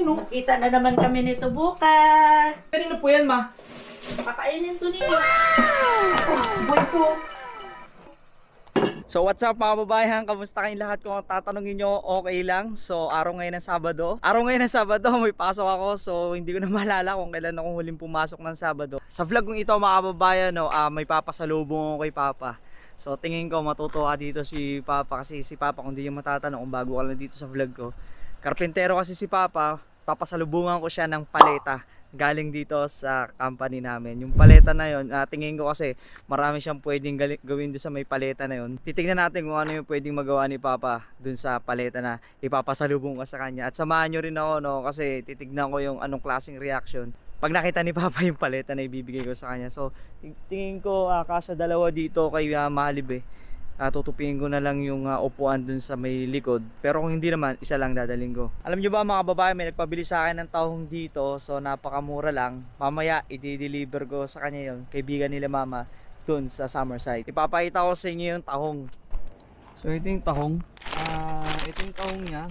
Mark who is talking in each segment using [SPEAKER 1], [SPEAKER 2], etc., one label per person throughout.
[SPEAKER 1] no?
[SPEAKER 2] Magkita na naman kami nito bukas.
[SPEAKER 1] Kanino po yan, ma?
[SPEAKER 2] Kakainin to ninyo.
[SPEAKER 1] Boy po.
[SPEAKER 3] So what's up mga babayan, kamusta kayong lahat? Kung tatanungin nyo, okay lang. So araw ngayon ng Sabado, may pasok ako. So hindi ko na maalala kung kailan ako huling pumasok ng Sabado. Sa vlog kong ito mga babayan, no, may papasalubong ako kay Papa. So tingin ko matutuwa dito si Papa, kasi si Papa, kung di nyo matatanong kung bago ka lang dito sa vlog ko, karpentero kasi si Papa. Papasalubungan ko siya ng paleta galing dito sa company namin. Yung paleta na yon, tingin ko kasi marami siyang pwedeng gawin doon sa may paleta na yon. Titignan natin kung ano yung pwedeng magawa ni Papa doon sa paleta na ipapasalubong ko sa kanya. At samahan nyo rin ako, no, kasi titignan ko yung anong klaseng reaction pag nakita ni Papa yung paleta na ibibigay ko sa kanya. So tingin ko kasya dalawa dito kay Malib eh. Tutupin ko na lang yung upuan dun sa may likod. Pero kung hindi naman, isa lang dadaling ko. Alam nyo ba mga babae, may nagpabili sa akin ng tahong dito. So napakamura lang. Mamaya i-deliver ko sa kanya yon, kaibigan nila mama, dun sa Summerside. Ipapakita ko sa inyo yung tahong. So ito yung tahong. Ito yung tahong niya.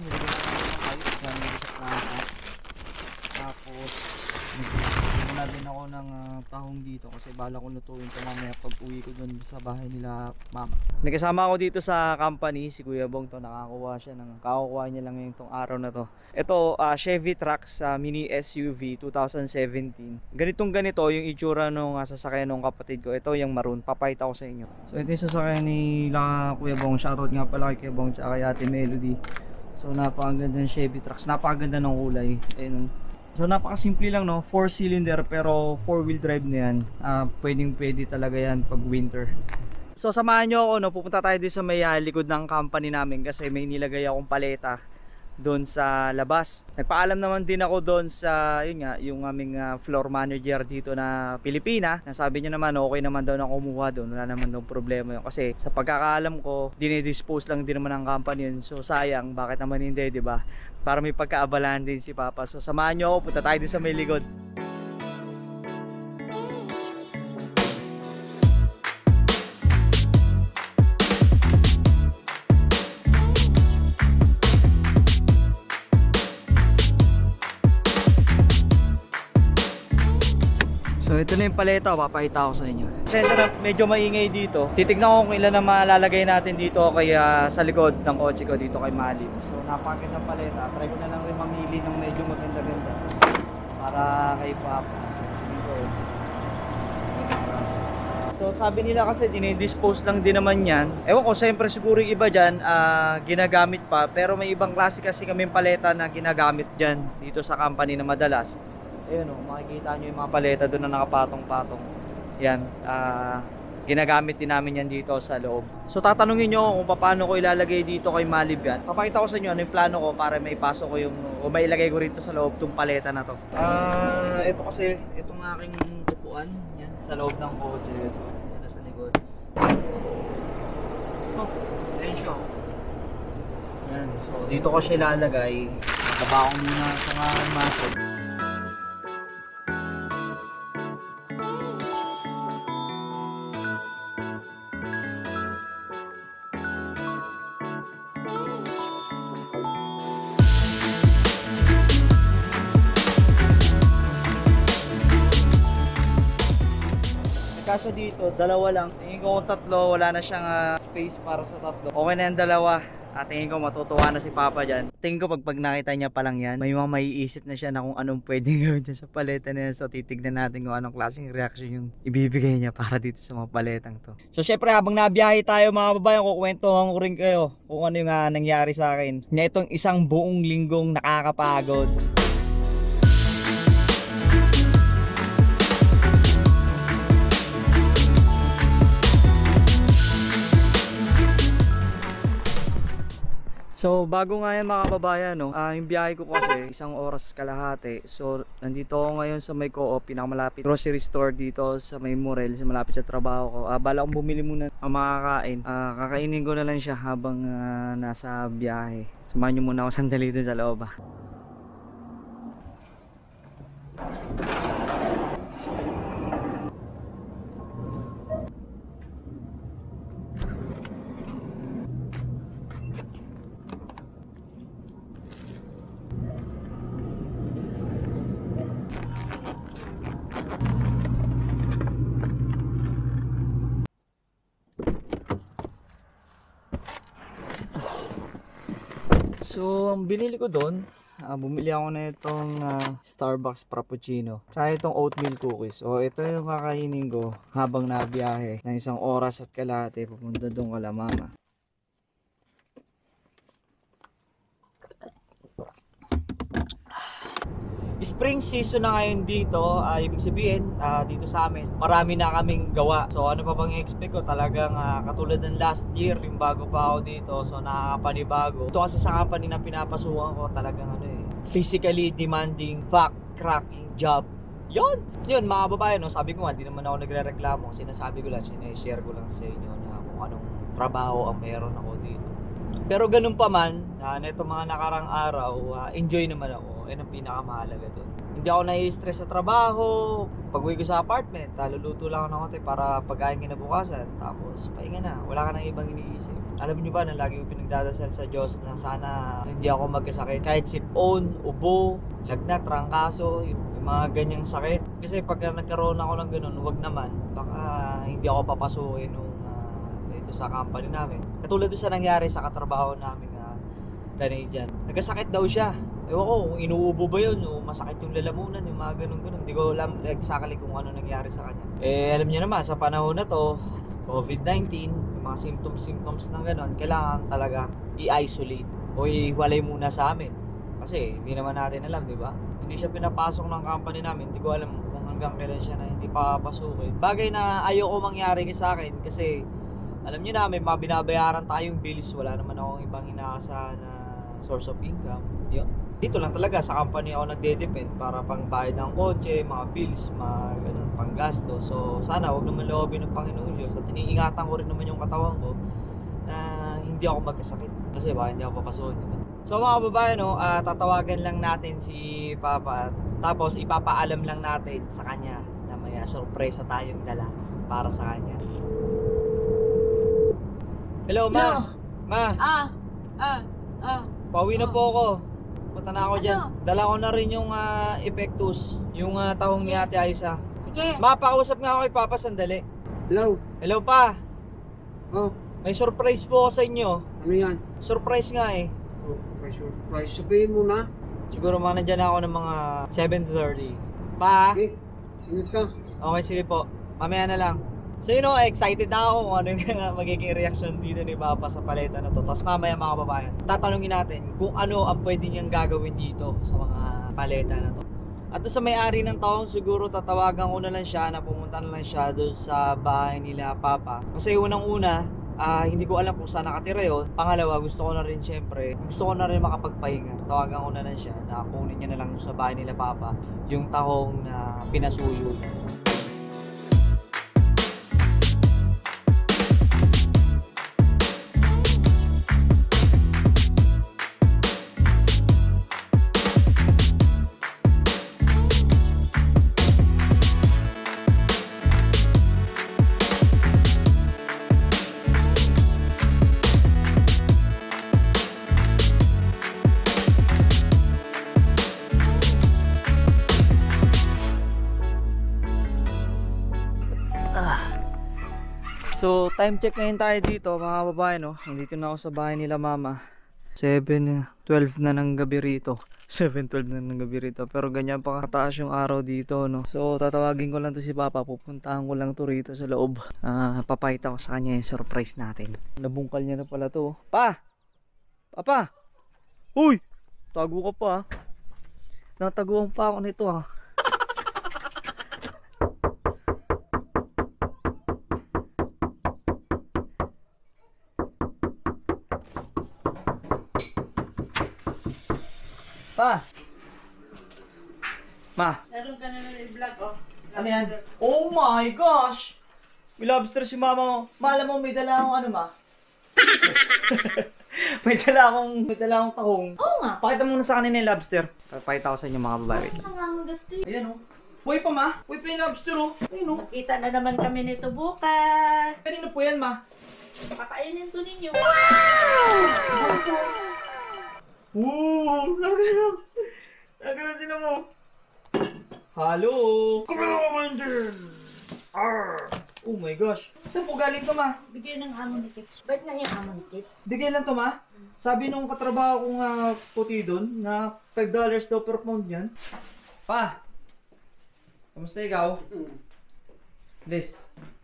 [SPEAKER 3] Tapos muna din ako ng tahong dito kasi bala ko lutuin ito mamaya pag uwi ko dun sa bahay nila mama. Nagkasama ako dito sa company, si Kuya Bong to, kakukuha niya lang ngayong tong araw na to. Ito Chevy Trax mini SUV 2017. Ganito yung itsura nung sasakyan ng kapatid ko. Ito yung maroon, papakita ko sa inyo. So ito yung sasakyan ni Kuya Bong. Shoutout nga pala kay Kuya Bong at kay Ate Melody. So napakaganda ng Chevy Trax, napakaganda ng kulay. Ayun. So napakasimple lang, no, 4-cylinder pero 4-wheel drive na yan. Pwede talaga yan pag winter. So samahan nyo ako, no, pupunta tayo dito sa may likod ng company namin kasi may nilagay akong paleta doon sa labas. Nagpaalam naman din ako doon sa yung aming floor manager dito na Pilipina. Nasabi niya naman okay naman daw na kumuha doon, wala naman daw problema yun. Kasi sa pagkakaalam ko, dinidispose lang din naman ng company yun. So sayang, bakit naman hindi, 'di ba? Para may pagkaabalahan din si Papa. So samahan nyo ako, punta tayo din sa may likod. So ito na yung paleta, papakita ko sa inyo. Sensya na medyo maingay dito. Titignan ko kung ilan na malalagay natin dito kaya sa likod ng kotse ko dito kay Malib. So napakagandang paleta. Try ko na lang rin mamili ng medyo maganda-ganda para kay Papa. So sabi nila kasi dinidispose lang din naman yan. Ewan ko, siyempre siguro yung iba dyan ginagamit pa. Pero may ibang klase kasi kaming paleta na ginagamit dyan dito sa company na madalas. Ayun o, makikita nyo yung mga paleta doon na nakapatong-patong. Yan, ginagamit din namin yan dito sa loob. So tatanungin nyo kung paano ko ilalagay dito kay Malib yan. Papakita ko sa inyo ano yung plano ko para maipasok ko yung, o mailagay ko rito sa loob tong paleta na to. Ito kasi, itong aking upuan, yan, sa loob ng kotse. Ito sa likod. Stop, tension. Yan, so dito ko siya ilalagay. Baba ko muna sa mga masok. Kasya dito, dalawa lang. Tingin ko kung tatlo, wala na siyang space para sa tatlo. Okay na yung dalawa. Tingin ko matutuwa na si Papa dyan. Tingin ko pag nakita niya pa lang yan, may mga maiisip na siya na kung anong pwedeng gawin dyan sa paleta na yan. So titignan natin kung anong klaseng reaction yung ibibigay niya para dito sa mga paletang to. So syempre habang nabiyahe tayo mga babayan, kukwentuhan ko rin kayo kung ano yung nangyari sa akin. Niya itong isang buong linggong nakakapagod. So bago nga yan mga kababayan, no, yung biyahe ko kasi 1 oras kalahati. So nandito ako ngayon sa may co-op, pinakamalapit grocery store dito sa may Morel, sa malapit sa trabaho ko. Bala kong bumili muna ang makakain. Kakainin ko na lang siya habang nasa biyahe. Samahan nyo muna ako sandali dun sa loob. So, ang binili ko doon, bumili ako na itong Starbucks Frappuccino. Tsaka itong oatmeal cookies. So, ito yung kakainin ko habang nabiyahe ng 1 oras at kalahati pupunta doon kala mama. Spring season na ngayon dito, ibig sabihin dito sa amin, marami na kaming gawa. So ano pa bang i-expect ko, talagang katulad ng last year, yung bago pa ako dito, so nakakapanibago. Ito kasi sa company na pinapasukan ko, talagang physically demanding, back-cracking job. Yun mga babae, no? Sabi ko nga, di naman ako nagre-reklamo. Sinasabi ko lang, sinishare ko lang sa inyo na kung anong trabaho ang meron ako dito. Pero ganun pa man, neto mga nakarang araw, enjoy naman ako. Yan ang pinakamahalaga doon. Hindi ako nai-stress sa trabaho. Pag-uwi ko sa apartment, luluto lang ako ng konti para pagkain kinabukasan. Tapos, pahinga na. Wala ka nang ibang iniisip. Alam niyo ba na lagi ko pinagdadasal sa Diyos na sana hindi ako magkasakit. Kahit sipon, ubo, lagnat, trangkaso, yung mga ganyang sakit. Kasi pag nagkaroon ako ng ganun, wag naman. Baka hindi ako papasukin dito sa company namin. Katulad doon sa nangyari sa katrabaho namin Canadian. Nagkasakit daw siya. Ewan ko kung inuubo ba yun o masakit yung lalamunan, yung mga ganun-ganun. Hindi ko alam exactly kung ano nangyari sa kanya. Alam niyo naman, sa panahon na to, COVID-19, yung mga symptoms ng ganun, kailangan talaga i-isolate o iwalay muna sa amin. Kasi hindi naman natin alam, di ba? Hindi siya pinapasok ng company namin. Hindi ko alam kung hanggang kailan siya na hindi papasukin. Bagay na ayoko mangyari sa akin kasi alam niyo na, may mga binabayaran tayong bills. Wala naman akong ibang inaasahan na source of income. Dito lang talaga sa company ako nagde-depend para pangbayad ng kotse, mga bills, mga ganun, panggasto. So sana wag naman loobin ng Panginoon Diyos at iniingatan ko rin naman yung katawan ko na hindi ako magkasakit kasi baka hindi ako papasukin, diba? So mga babae, tatawagan lang natin si Papa tapos ipapaalam lang natin sa kanya na may sorpresa tayong dala para sa kanya. Hello, Ma. Ma. Pauwi na po ako. Punta na ako dyan. Dala ko na rin yung Epectus. Yung tahong ni Ate Aisa.
[SPEAKER 4] Sige.
[SPEAKER 3] Ma, pakausap nga ako kay Papa sandali.
[SPEAKER 4] Hello.
[SPEAKER 3] Hello, Pa.
[SPEAKER 4] Oh,
[SPEAKER 3] May surprise po ako sa inyo.
[SPEAKER 4] ano yan?
[SPEAKER 3] Surprise nga eh.
[SPEAKER 4] Oh, surprise. Sabihin mo na.
[SPEAKER 3] Siguro mga nandyan ako ng mga 7:30. Pa?
[SPEAKER 4] Okay. Ingat ka.
[SPEAKER 3] Okay, sige po. Mamaya na lang. So excited na ako kung ano yung magiging reaction dito ni Papa sa paleta na to. Tapos mamaya mga kababayan, tatanungin natin kung ano ang pwede niyang gagawin dito sa mga paleta na to. At doon sa may-ari ng taong siguro tatawagan ko na lang siya na pumunta na lang siya doon sa bahay nila Papa. Kasi unang-una, hindi ko alam kung saan nakatira yun. Pangalawa, gusto ko na rin makapagpahinga. Tawagan ko na lang siya na kunin niya na lang sa bahay nila Papa yung tahong na pinasuyo niya. So time check ngayon tayo dito mga babae, no? Nandito na ako sa bahay nila Mama. 7:12 na ng gabi rito. 7:12 na ng gabi rito. Pero ganyan pa kataas yung araw dito, no? So tatawagin ko lang to si Papa. Pupuntahan ko lang to rito sa loob. Papakita ko sa kanya yung surprise natin. Nabungkal niya na pala to. Pa! Papa! Uy! Tago ka pa. Nataguan pa ako nito ha. Pa! Ma!
[SPEAKER 2] Meron ka na i-vlog, oh.
[SPEAKER 3] Ano yan? Oh my gosh! May lobster si Mama mo. Alam mo, may dala akong Ma? may dala akong tahong.
[SPEAKER 2] Oo nga.
[SPEAKER 3] Pakita mo na sa kanina yung lobster. Pakita ko sa inyo mga babae. Wait lang. Ayan oh. Buhay pa, Ma. Buhay pa yung lobster oh. Ayun oh.
[SPEAKER 2] Magkita na naman kami nito bukas.
[SPEAKER 3] Kanino po yan, Ma?
[SPEAKER 2] Kakainin to ninyo.
[SPEAKER 3] Woo! Nagano sila mo. Hello! Come on, Commander! Arr! Oh my gosh. Saan po galing to, ma?
[SPEAKER 2] Bigay ng amo ni Kits. Ba't nga yung amo ni Kits?
[SPEAKER 3] Bigay lang to, ma. Sabi nung katrabaho kong puti doon na $5 daw per pound yan. Pa! Kamusta ikaw? Liz.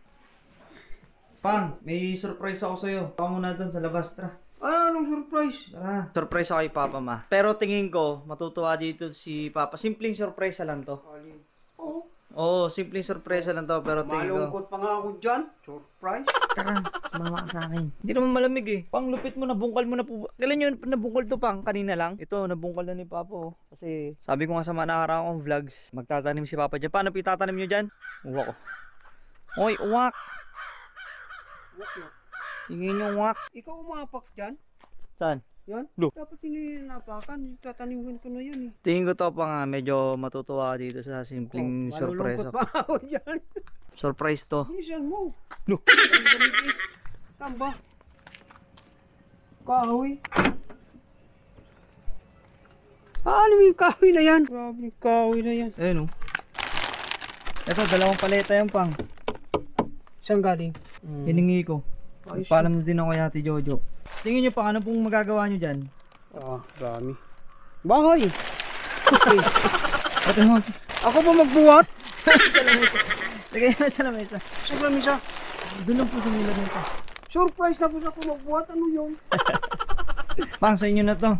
[SPEAKER 3] Pang, may surprise ako sa'yo. Ako muna doon sa labas, tara.
[SPEAKER 4] Anong surprise?
[SPEAKER 3] Tara. Surprise ako kay Papa, ma. Pero tingin ko, matutuwa dito si Papa. Simpleng surprise lang to.
[SPEAKER 2] Oo.
[SPEAKER 3] Oo, simpleng surprise lang to. Pero tingin ko,
[SPEAKER 4] Malungkot pa nga ako dyan. Surprise?
[SPEAKER 3] tara, sumama ka sa akin. Hindi naman malamig eh. Pang, lupit mo, nabungkal mo na po. Kailan yun nabungkal to, Pang? Kanina lang. Ito, nabungkal na ni Papa oh. Kasi sabi ko nga sa mga nakaraang kong vlogs, magtatanim si Papa dyan. Paano pitatanim nyo dyan? Uwak ko. Oy, uwak! Tingin yung uwak.
[SPEAKER 4] Ikaw umapak dyan?
[SPEAKER 3] Saan?
[SPEAKER 4] Yan?
[SPEAKER 3] Lo.
[SPEAKER 4] Dapat hininapakan. Tatanimin ko na yun eh.
[SPEAKER 3] Tingin ko to pa nga, medyo matutuwa dito sa simpleng surprise.
[SPEAKER 4] Malulungkot pa ako dyan.
[SPEAKER 3] Surprise to.
[SPEAKER 4] Bilisan mo.
[SPEAKER 3] Lo.
[SPEAKER 4] Tamba. Kahoy. Ano yung kahoy na yan? Grabe yung kahoy na yan.
[SPEAKER 3] Ayun oh. Ito, dalawang paleta yan, Pang.
[SPEAKER 4] Saan galing?
[SPEAKER 3] Hiningi ko. Paalam na din ako kay Ate Jojo. Tingin nyo pa, ano pong magagawa nyo dyan?
[SPEAKER 4] Dami. Bahay.
[SPEAKER 3] Ate mo.
[SPEAKER 4] Ako pa magbuhat?
[SPEAKER 3] Lagay na sa lamesa.
[SPEAKER 4] Sa lamisa.
[SPEAKER 3] Doon lang po sa nila nito.
[SPEAKER 4] Surprise na po ako magbuhat. Ano yun?
[SPEAKER 3] Pang, sa inyo na to.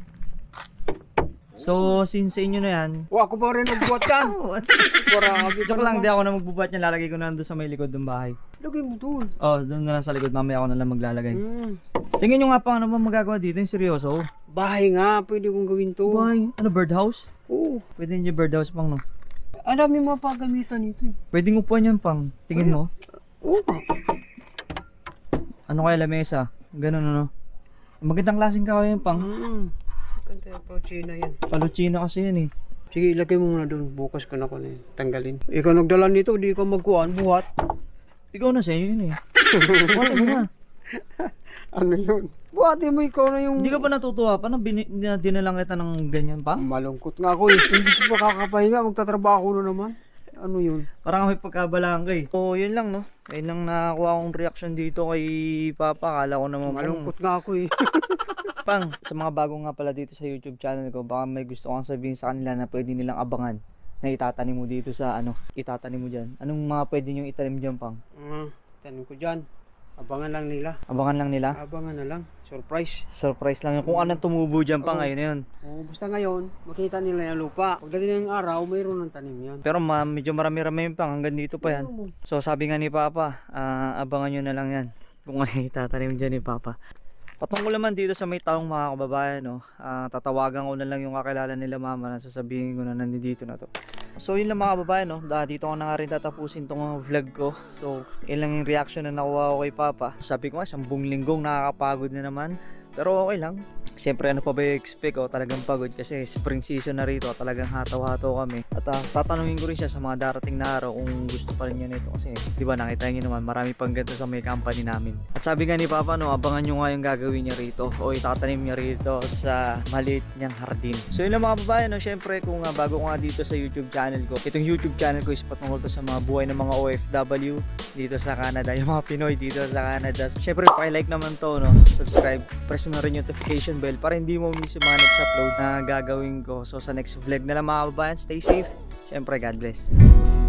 [SPEAKER 3] So, since sa inyo na yan.
[SPEAKER 4] Ako pa rin magbuhat yan. Grabe.
[SPEAKER 3] Joke lang, di ako na magbubuhat yan. Lalagay ko na doon sa may likod ng bahay.
[SPEAKER 4] Lagay mo doon.
[SPEAKER 3] Oh, doon na lang sa likod. Mamaya ako na lang maglalagay. Tingin nyo nga pa, ano ba magagawa dito? Yung seryoso?
[SPEAKER 4] Bahay nga. Pwede kong gawin to.
[SPEAKER 3] Bahay. Ano, birdhouse?
[SPEAKER 4] Oo.
[SPEAKER 3] Pwede nyo birdhouse, Pang, no?
[SPEAKER 4] Ang dami mga pagamitan nito eh.
[SPEAKER 3] Pwede upuan yan, Pang. Tingin mo.
[SPEAKER 4] Oo.
[SPEAKER 3] Ano kaya lamesa? Ganun, ano? Magandang klaseng kahoy yan, Pang.
[SPEAKER 4] Kanta yung pauchina yan.
[SPEAKER 3] Paluchina kasi yan, eh.
[SPEAKER 4] Sige, ilagay mo muna doon. Bukas ko na ko na yun. Tanggalin. Ikaw nagdala nito. Di ka magkuhan. Buhat.
[SPEAKER 3] Ikaw na sa inyo yun, eh. Buhatin mo na.
[SPEAKER 4] Ano yun? Buhatin mo ikaw na yung...
[SPEAKER 3] Hindi ka ba natutuwa? Paano dinalang kita ng ganyan, Pang?
[SPEAKER 4] Malungkot nga ako eh. Hindi siya pa kakapahinga. Magtatrabaho na naman. Ano yun?
[SPEAKER 3] Parang may pagkabalaan ka eh. So, yun lang, no? Ayun lang nakakuha akong reaction dito kay Papa. Kala ko naman
[SPEAKER 4] Malungkot nga ako eh.
[SPEAKER 3] Pang, sa mga bago nga pala dito sa YouTube channel ko, baka may gusto kang sabihin sa kanila na pwede nilang abangan na itatanim mo dito sa itatanim mo dyan. Anong mga pwede nyong itanim dyan, Pang?
[SPEAKER 4] Tanong ko dyan. Abangan lang nila.
[SPEAKER 3] Abangan lang nila?
[SPEAKER 4] Abangan na lang. Surprise.
[SPEAKER 3] Surprise lang yun. Kung anong tumubo dyan, Pang, ayun na yun.
[SPEAKER 4] Basta ngayon, makita nila yung lupa. Pagdating ng araw, mayroon ng tanim yan.
[SPEAKER 3] Pero medyo marami-rami yun, Pang, hanggang dito pa yan. So sabi nga ni Papa, abangan nyo na lang yan kung ano itatanim dyan ni Papa. Patungkol naman dito sa may taong mga kababayan, no? Tatawagan ko na lang yung kakilala nila mama na sasabihin ko na nandito na to. So yun lang mga kababayan, no? Dito ko na nga rin tatapusin tong vlog ko. So yun lang yung reaction na nakuha ko kay Papa. Sabi ko nga, 10 linggong nakakapagod na naman. Pero okay lang. Siyempre ano pa ba i-expect ko, talagang pagod kasi spring season na rito, talagang hataw-hataw kami. At tatanungin ko rin siya sa mga darating na araw kung gusto pa rin niya nito kasi di ba nakita niyo naman marami pang ganito sa may company namin. At sabi nga ni Papa, no, abangan nyo nga yung gagawin niya rito o itatanim niya rito sa maliit niyang hardin. So yun lang mga babae, no, siyempre kung bago ko nga dito sa YouTube channel ko, itong YouTube channel ko is patungkol to sa mga buhay ng mga OFW dito sa Canada, yung mga Pinoy dito sa Canada. Siyempre paki-like naman to, no, subscribe, press mo na rin yung notification bell para hindi mo miss yung mga next upload na gagawin ko. So sa next vlog na lang mga kababayan, stay safe. Siyempre, God bless.